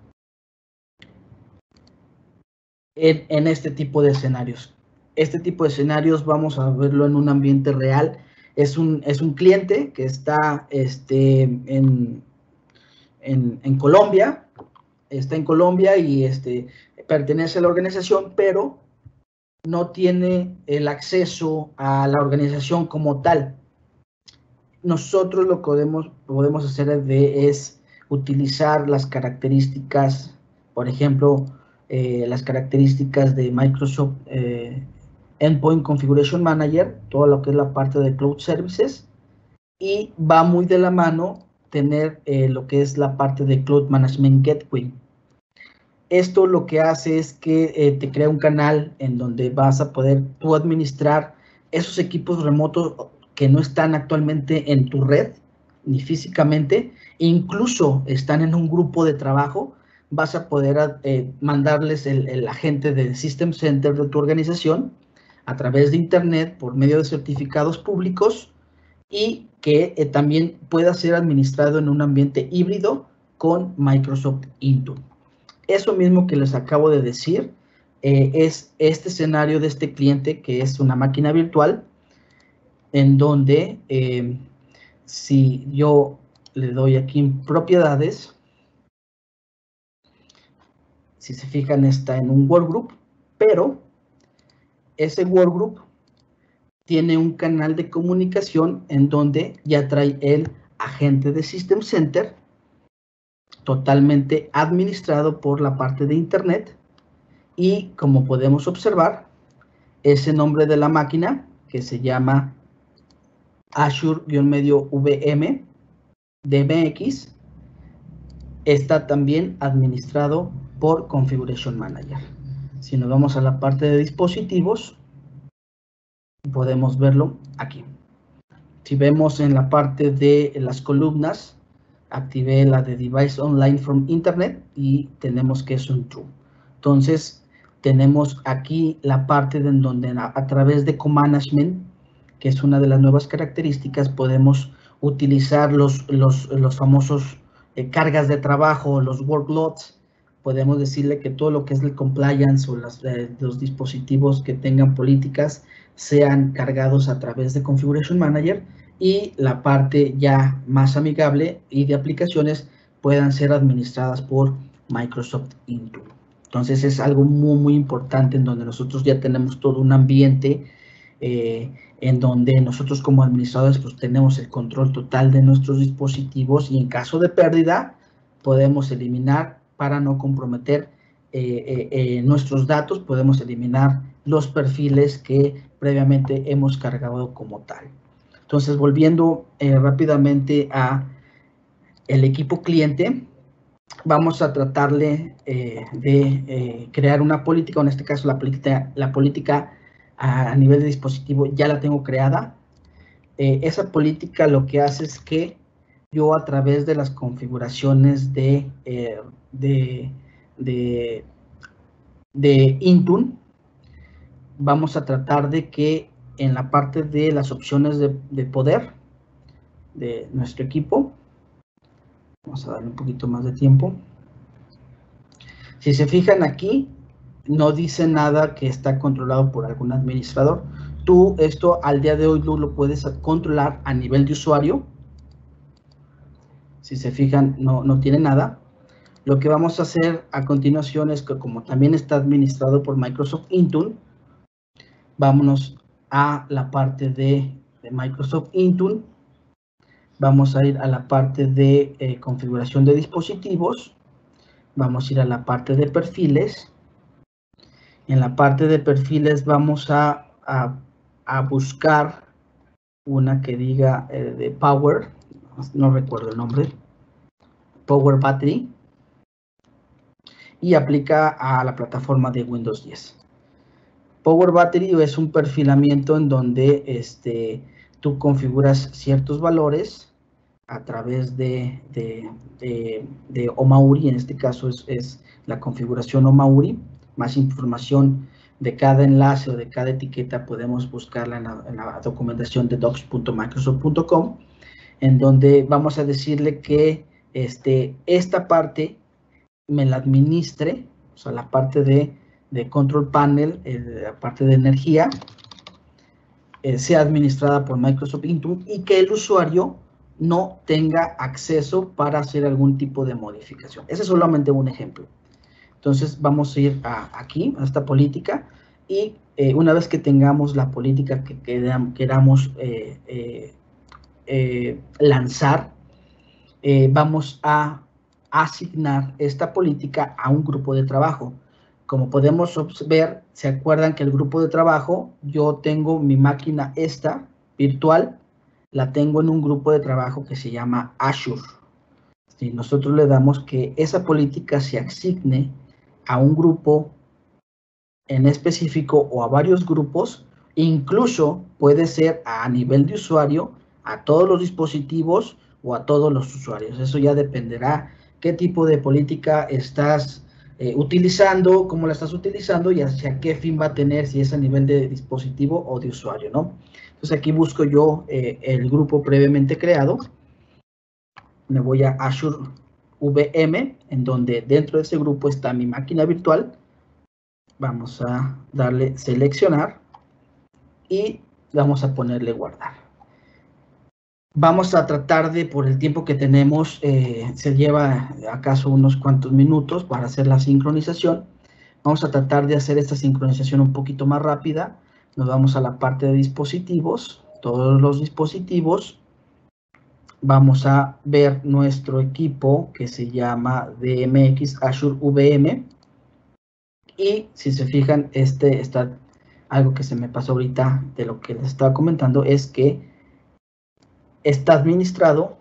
[SPEAKER 1] en, en este tipo de escenarios. Este tipo de escenarios vamos a verlo en un ambiente real. Es un, es un cliente que está este, en, en, en Colombia, está en Colombia y este, pertenece a la organización, pero no tiene el acceso a la organización como tal. Nosotros lo que podemos, podemos hacer de, es utilizar las características, por ejemplo, eh, las características de Microsoft eh, Endpoint Configuration Manager, todo lo que es la parte de Cloud Services, y va muy de la mano tener eh, lo que es la parte de Cloud Management Gateway. Esto lo que hace es que eh, te crea un canal en donde vas a poder tú administrar esos equipos remotos que no están actualmente en tu red, ni físicamente, e incluso están en un grupo de trabajo, vas a poder eh, mandarles el, el agente del System Center de tu organización a través de Internet por medio de certificados públicos y que eh, también pueda ser administrado en un ambiente híbrido con Microsoft Intune. Eso mismo que les acabo de decir eh, es este escenario de este cliente que es una máquina virtual en donde eh, si yo le doy aquí en propiedades, si se fijan está en un workgroup, pero ese workgroup tiene un canal de comunicación en donde ya trae el agente de System Center, totalmente administrado por la parte de Internet, y como podemos observar, ese nombre de la máquina, que se llama Azure-V M D M X, está también administrado por Configuration Manager. Si nos vamos a la parte de dispositivos, podemos verlo aquí. Si vemos en la parte de las columnas, activé la de Device Online from Internet y tenemos que es un True. Entonces, tenemos aquí la parte de donde a, a través de Co-Management, que es una de las nuevas características, podemos utilizar los, los, los famosos eh, cargas de trabajo, los workloads. Podemos decirle que todo lo que es el compliance o las, eh, los dispositivos que tengan políticas sean cargados a través de Configuration Manager, y la parte ya más amigable y de aplicaciones puedan ser administradas por Microsoft Intune. Entonces es algo muy, muy importante en donde nosotros ya tenemos todo un ambiente eh, en donde nosotros como administradores pues tenemos el control total de nuestros dispositivos, y en caso de pérdida podemos eliminar, para no comprometer eh, eh, eh, nuestros datos, podemos eliminar los perfiles que previamente hemos cargado como tal. Entonces, volviendo eh, rápidamente a el equipo cliente, vamos a tratarle eh, de eh, crear una política, en este caso la política, la política a, a nivel de dispositivo ya la tengo creada. Eh, esa política lo que hace es que yo a través de las configuraciones de, eh, de, de, de Intune, vamos a tratar de que en la parte de las opciones de, de poder de nuestro equipo, vamos a darle un poquito más de tiempo. Si se fijan aquí, no dice nada que está controlado por algún administrador. Tú esto al día de hoy tú lo puedes controlar a nivel de usuario. Si se fijan, no, no tiene nada. Lo que vamos a hacer a continuación es que, como también está administrado por Microsoft Intune, vámonos a la parte de, de Microsoft Intune. Vamos a ir a la parte de eh, configuración de dispositivos. Vamos a ir a la parte de perfiles. En la parte de perfiles vamos a, a, a buscar una que diga eh, de Power, no recuerdo el nombre, Power Battery, y aplica a la plataforma de Windows diez. Power Battery es un perfilamiento en donde este, tú configuras ciertos valores a través de, de, de, de Omauri. En este caso es, es la configuración Omauri. Más información de cada enlace o de cada etiqueta podemos buscarla en la, en la documentación de docs punto microsoft punto com, en donde vamos a decirle que este, esta parte me la administre, o sea, la parte de, de control panel, eh, la parte de energía, eh, sea administrada por Microsoft Intune, y que el usuario no tenga acceso para hacer algún tipo de modificación. Ese es solamente un ejemplo. Entonces vamos a ir a, aquí, a esta política, y eh, una vez que tengamos la política que queramos eh, eh, eh, lanzar, eh, vamos a asignar esta política a un grupo de trabajo. Como podemos ver, ¿se acuerdan que el grupo de trabajo, yo tengo mi máquina esta, virtual, la tengo en un grupo de trabajo que se llama Azure? Si nosotros le damos que esa política se asigne a un grupo en específico o a varios grupos, incluso puede ser a nivel de usuario, a todos los dispositivos o a todos los usuarios. Eso ya dependerá qué tipo de política estás eh, utilizando, cómo la estás utilizando y hacia qué fin va a tener, si es a nivel de dispositivo o de usuario, ¿no? Entonces aquí busco yo eh, el grupo previamente creado. Me voy a Azure V M, en donde dentro de ese grupo está mi máquina virtual. Vamos a darle seleccionar y vamos a ponerle guardar. Vamos a tratar de, por el tiempo que tenemos, eh, se lleva acaso unos cuantos minutos para hacer la sincronización. Vamos a tratar de hacer esta sincronización un poquito más rápida. Nos vamos a la parte de dispositivos, todos los dispositivos. vamos a ver nuestro equipo que se llama D M X Azure V M. Y si se fijan, este está algo que se me pasó ahorita de lo que les estaba comentando, es que está administrado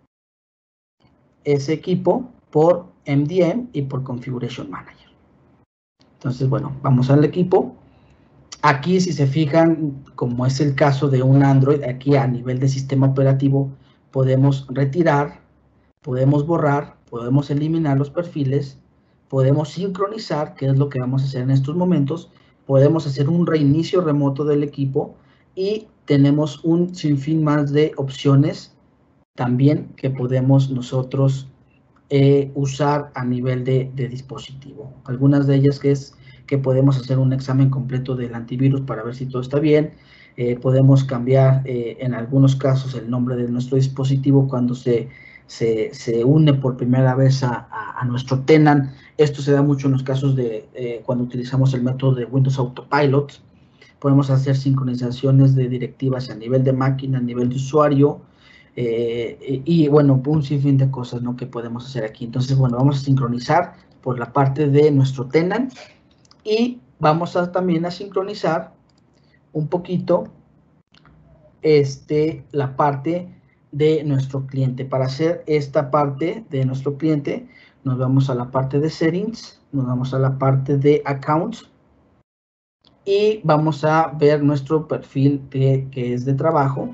[SPEAKER 1] ese equipo por M D M y por Configuration Manager. Entonces, bueno, vamos al equipo. Aquí, si se fijan, como es el caso de un Android, aquí a nivel de sistema operativo, podemos retirar, podemos borrar, podemos eliminar los perfiles, podemos sincronizar, que es lo que vamos a hacer en estos momentos, podemos hacer un reinicio remoto del equipo y tenemos un sinfín más de opciones también que podemos nosotros eh, usar a nivel de, de dispositivo. Algunas de ellas que es que podemos hacer un examen completo del antivirus para ver si todo está bien. Eh, podemos cambiar eh, en algunos casos el nombre de nuestro dispositivo cuando se, se, se une por primera vez a, a, a nuestro tenant. Esto se da mucho en los casos de eh, cuando utilizamos el método de Windows Autopilot. Podemos hacer sincronizaciones de directivas a nivel de máquina, a nivel de usuario. Eh, y, y bueno, un sinfín de cosas, ¿no?, que podemos hacer aquí. Entonces, bueno, vamos a sincronizar por la parte de nuestro tenant. Y vamos a también a sincronizar un poquito este, la parte de nuestro cliente. Para hacer esta parte de nuestro cliente, nos vamos a la parte de settings, nos vamos a la parte de accounts y vamos a ver nuestro perfil de, que es de trabajo.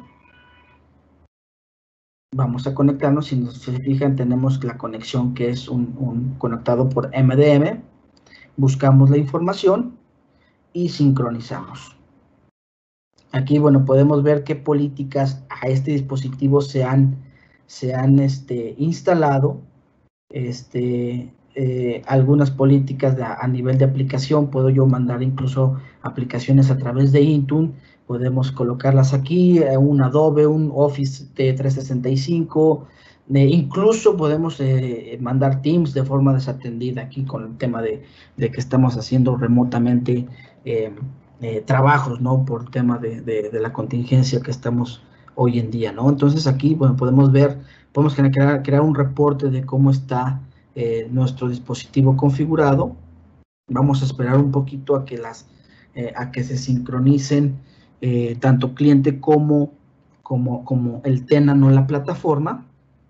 [SPEAKER 1] Vamos a conectarnos. Si nos fijan, tenemos la conexión que es un, un conectado por M D M. Buscamos la información y sincronizamos. Aquí, bueno, podemos ver qué políticas a este dispositivo se han, se han este, instalado. Este, eh, algunas políticas de, a nivel de aplicación, puedo yo mandar incluso aplicaciones a través de Intune. Podemos colocarlas aquí, un Adobe, un Office de trescientos sesenta y cinco. Eh, incluso podemos eh, mandar Teams de forma desatendida aquí con el tema de, de que estamos haciendo remotamente eh, eh, trabajos, ¿no?, por el tema de, de, de la contingencia que estamos hoy en día, ¿no? Entonces aquí, bueno, podemos ver, podemos crear, crear un reporte de cómo está eh, nuestro dispositivo configurado. Vamos a esperar un poquito a que, las, eh, a que se sincronicen eh, tanto cliente como, como, como el tenant o la plataforma,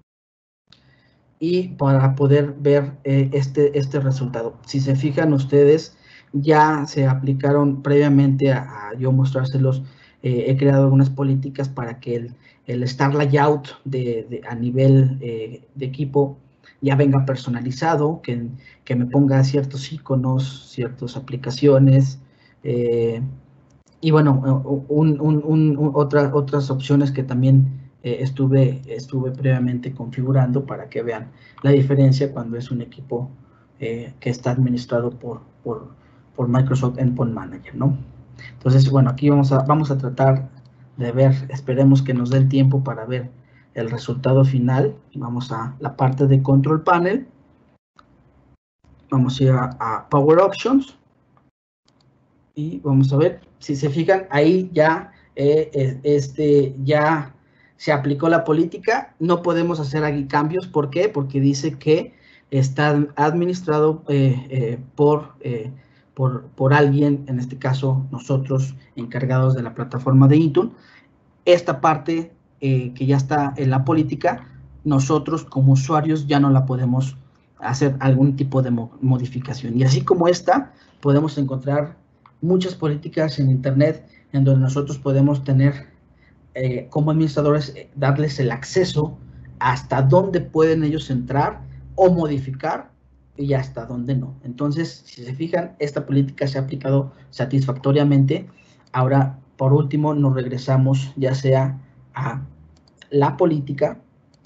[SPEAKER 1] y para poder ver eh, este, este resultado. Si se fijan ustedes, ya se aplicaron previamente a, a yo mostrárselos. Eh, he creado algunas políticas para que el, el Star Layout de, de, a nivel eh, de equipo ya venga personalizado, que, que me ponga ciertos iconos, ciertas aplicaciones, eh, y bueno, un, un, un, otra, otras opciones que también eh, estuve, estuve previamente configurando para que vean la diferencia cuando es un equipo eh, que está administrado por, por, por Microsoft Endpoint Manager, ¿no? Entonces, bueno, aquí vamos a, vamos a tratar de ver, esperemos que nos dé el tiempo para ver el resultado final. Vamos a la parte de Control Panel. Vamos a ir a, a Power Options. Y vamos a ver, si se fijan, ahí ya, eh, este, ya se aplicó la política. No podemos hacer aquí cambios. ¿Por qué? Porque dice que está administrado eh, eh, por, eh, por, por alguien, en este caso nosotros, encargados de la plataforma de Intune. Esta parte eh, que ya está en la política, nosotros como usuarios ya no la podemos hacer algún tipo de mo modificación. Y así como esta, podemos encontrar muchas políticas en Internet en donde nosotros podemos tener eh, como administradores, eh, darles el acceso hasta dónde pueden ellos entrar o modificar y hasta dónde no. Entonces, si se fijan, esta política se ha aplicado satisfactoriamente. Ahora, por último, nos regresamos ya sea a la política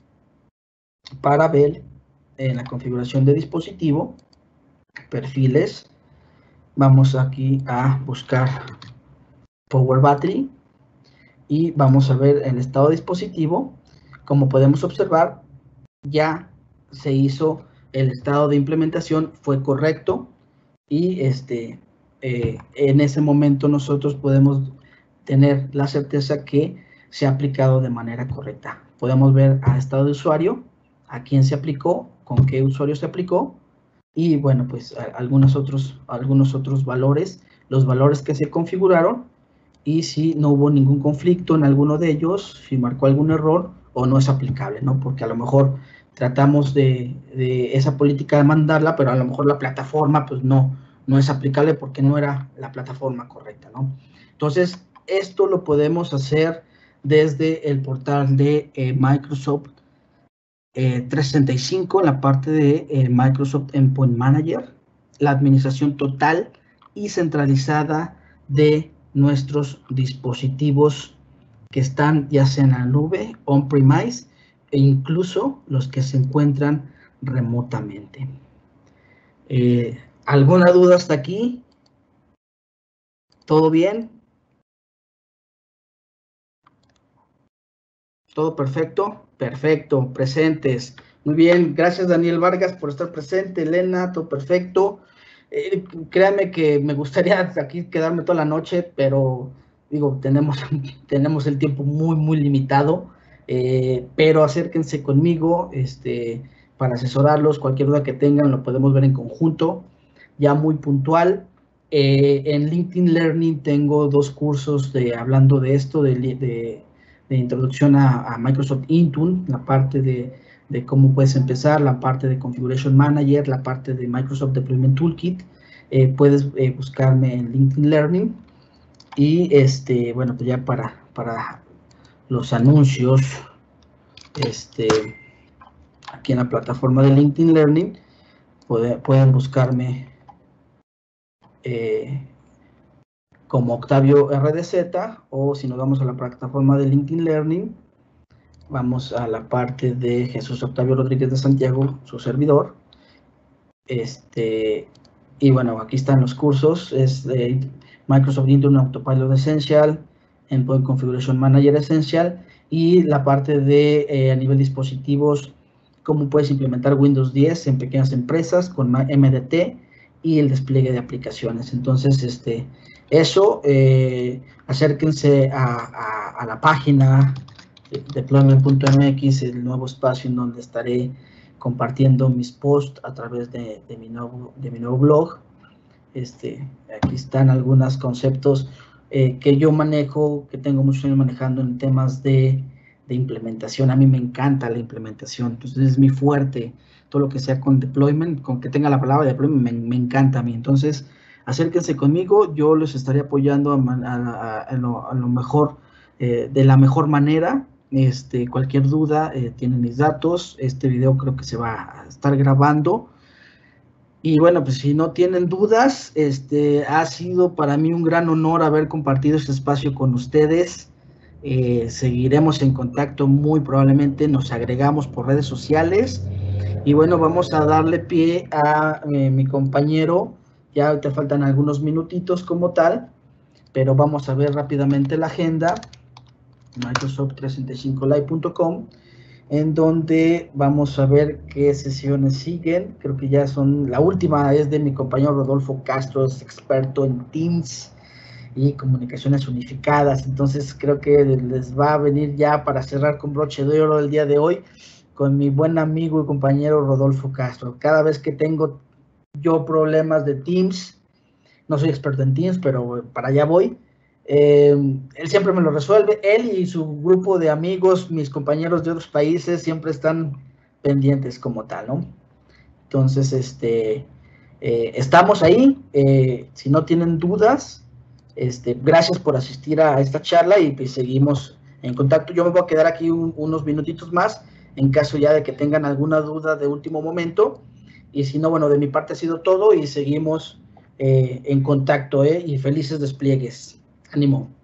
[SPEAKER 1] para ver en la configuración de dispositivo, perfiles. Vamos aquí a buscar Power Battery y vamos a ver el estado de dispositivo. Como podemos observar, ya se hizo el estado de implementación, fue correcto, y este, eh, en ese momento nosotros podemos tener la certeza que se ha aplicado de manera correcta. Podemos ver a estado de usuario, a quién se aplicó, con qué usuario se aplicó, y bueno, pues a, algunos, otros, algunos otros valores, los valores que se configuraron, y si no hubo ningún conflicto en alguno de ellos, si marcó algún error o no es aplicable, ¿no? Porque a lo mejor tratamos de, de esa política de mandarla, pero a lo mejor la plataforma pues no, no es aplicable porque no era la plataforma correcta, ¿no? Entonces, esto lo podemos hacer desde el portal de eh, Microsoft eh, trescientos sesenta y cinco, en la parte de eh, Microsoft Endpoint Manager, la administración total y centralizada de nuestros dispositivos que están ya sea en la nube, on-premise, e incluso los que se encuentran remotamente. Eh, ¿Alguna duda hasta aquí? ¿Todo bien? ¿Todo perfecto? Perfecto, presentes. Muy bien, gracias Daniel Vargas por estar presente. Elena, todo perfecto. Eh, créanme que me gustaría aquí quedarme toda la noche, pero digo, tenemos, tenemos el tiempo muy, muy limitado. Eh, pero acérquense conmigo este, para asesorarlos. Cualquier duda que tengan lo podemos ver en conjunto, ya muy puntual. Eh, en LinkedIn Learning tengo dos cursos de, hablando de esto, de, de, de introducción a, a Microsoft Intune, la parte de, de cómo puedes empezar, la parte de Configuration Manager, la parte de Microsoft Deployment Toolkit. Eh, puedes eh, buscarme en LinkedIn Learning. Y este, bueno, pues ya para, para los anuncios, este, aquí en la plataforma de LinkedIn Learning, puede, pueden buscarme eh, como Octavio R D Z, o si nos vamos a la plataforma de LinkedIn Learning, vamos a la parte de Jesús Octavio Rodríguez de Santiago, su servidor. Este, y bueno, aquí están los cursos, es de Microsoft Intune Autopilot Essential, Endpoint Configuration Manager Essential, y la parte de eh, a nivel dispositivos, cómo puedes implementar Windows diez en pequeñas empresas con M D T y el despliegue de aplicaciones. Entonces, este, eso, eh, acérquense a, a, a la página deployment punto m x, el nuevo espacio en donde estaré compartiendo mis posts a través de, de, mi, nuevo, de mi nuevo blog. Este, aquí están algunos conceptos eh, que yo manejo, que tengo muchos años manejando en temas de, de implementación. A mí me encanta la implementación, entonces es mi fuerte. Todo lo que sea con deployment, con que tenga la palabra deployment, me, me encanta a mí. Entonces, acérquense conmigo, yo les estaré apoyando a, a, a, lo, a lo mejor, eh, de la mejor manera. Este, cualquier duda, eh, tienen mis datos. Este video creo que se va a estar grabando. Y bueno, pues si no tienen dudas, este, ha sido para mí un gran honor haber compartido este espacio con ustedes. Eh, seguiremos en contacto muy probablemente, nos agregamos por redes sociales. Y bueno, vamos a darle pie a eh, mi compañero. Ya te faltan algunos minutitos como tal, pero vamos a ver rápidamente la agenda. Microsoft trescientos sesenta y cinco live punto com, en donde vamos a ver qué sesiones siguen. Creo que ya son, la última es de mi compañero Rodolfo Castro, es experto en Teams y comunicaciones unificadas. Entonces creo que les va a venir ya para cerrar con broche de oro el día de hoy con mi buen amigo y compañero Rodolfo Castro. Cada vez que tengo yo problemas de Teams, no soy experto en Teams, pero para allá voy. Eh, él siempre me lo resuelve. Él y su grupo de amigos, mis compañeros de otros países, siempre están pendientes como tal, ¿no? Entonces, este, eh, estamos ahí. Eh, si no tienen dudas, este, gracias por asistir a esta charla y pues seguimos en contacto. Yo me voy a quedar aquí un, unos minutitos más en caso ya de que tengan alguna duda de último momento. Y si no, bueno, de mi parte ha sido todo y seguimos eh, en contacto, ¿eh? Y felices despliegues. Ánimo.